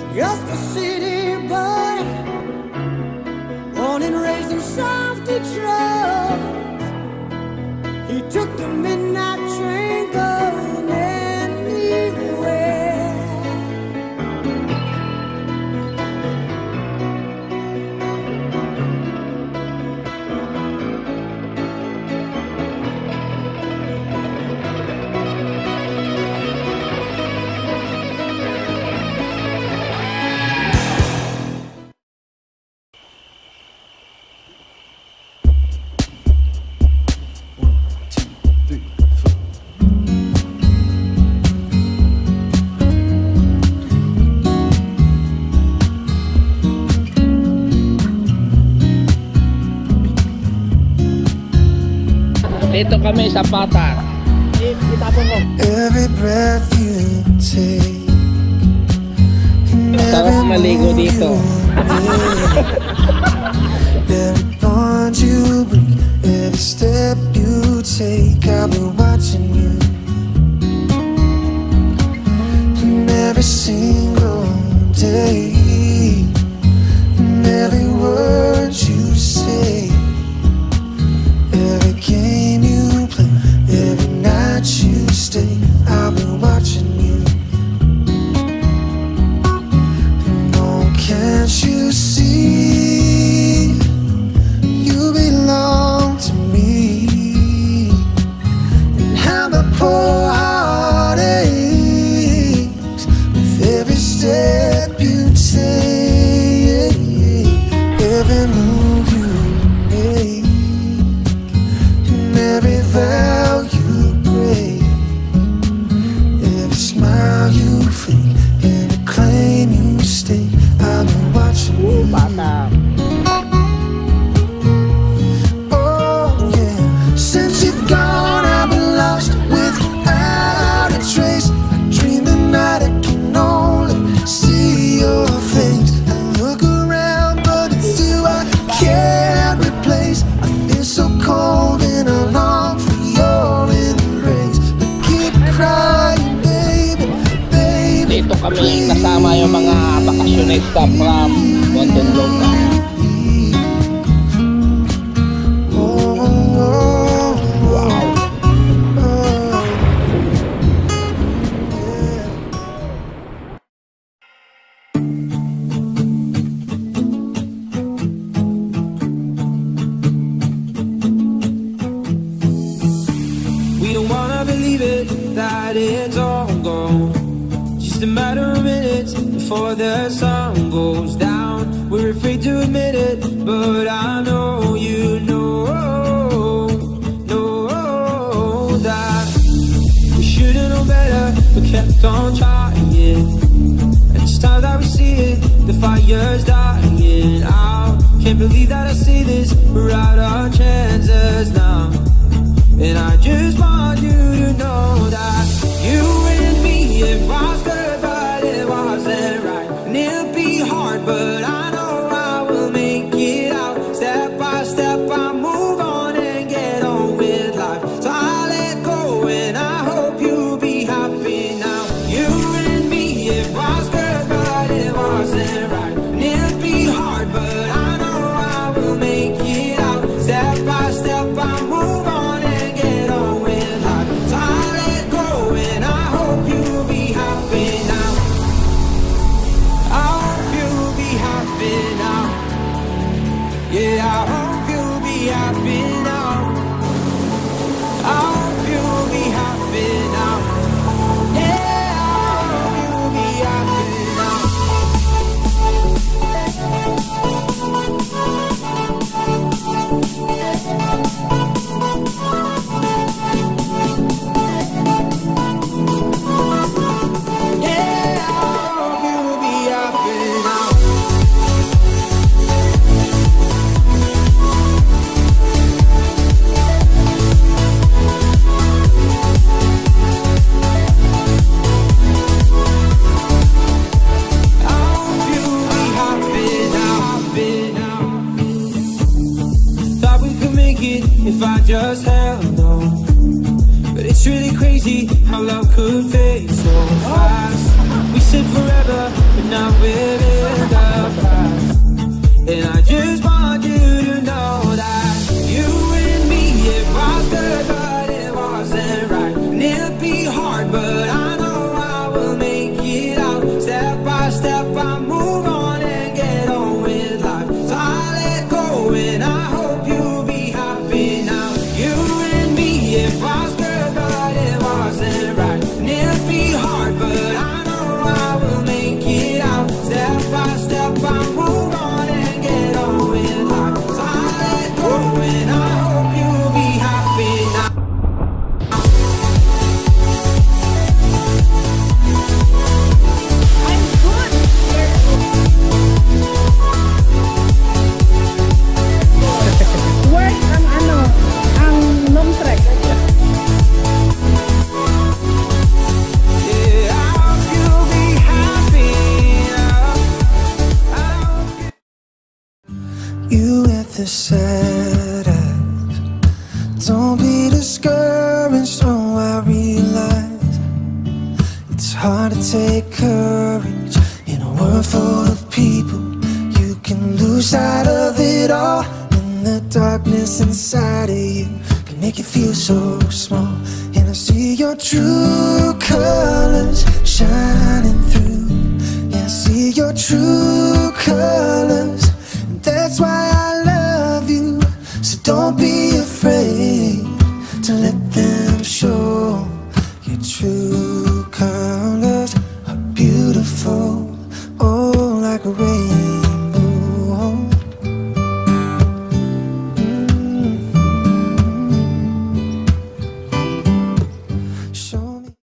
just a city boy, born and raised in South Detroit. He took the midnight train going anywhere. Dito kami sa Pata. Itapon mo. Every breath you take, Sarap maligo dito. every bond you break, every step you take, I'll be watching you. And every single day, and every word you say, every game you play, every night you stay, I'll be watching you. And oh, can't you see, you belong to me, and how my poor heart aches with every step you take, every move you make, every vow you break, every smile you fake, every claim you stake, I've been watching you. Oh yeah, since you've gone I've been lost without a trace. I dream the night I can only see your face. I look around but it's you I can't replace. I feel so cold and I long for your embrace, but keep crying, baby, baby. Dito kami kasama yung mga bakasyonista from Muntinlupa. We don't wanna believe it, that it's all gone. Just a matter of minutes before the sun goes down. We're afraid to admit it, but I know you know that we should've known better, but kept on trying. And it's time that we see it, the fire's dying out. Can't believe that I say this, we're out of chances now. And I just want you to know that you and me, it was good, but it wasn't right. And it'll be hard, but I know I will make it out. Step by step, I move on and get on with life. So I let go and I hope you'll be happy now. You and me, it was good, but it wasn't right. And it'll be hard, but I know I will make it out. Step by step, I move on. Yeah, I hope you'll be happy now. I hope you'll be happy now. Yeah, I hope you'll be happy now. Yeah, I hope you'll be happy now. If I just held on, but it's really crazy how love could fade so fast. We said forever, but now we're in the past. And I just want you to know that you and me, it was good, but it wasn't right. And it'll be hard, but I know I will make it out. Step by step, I move on and get on with life. So I let go and I hope you'll be happy now. You and me, it was good, but it wasn't right. And it'll be hard, but I know I will make it out. Step by step, I move on and get on with life. So I let go and I hope you'll be happy now. Work ang ang long trek. Yeah, I hope you'll be happy now. I hope You with the sad eyes. Don't be discouraged, oh I realize it's hard to take courage in a world full of people. You can lose sight of it all, and the darkness inside of you can make you feel so small. And I see your true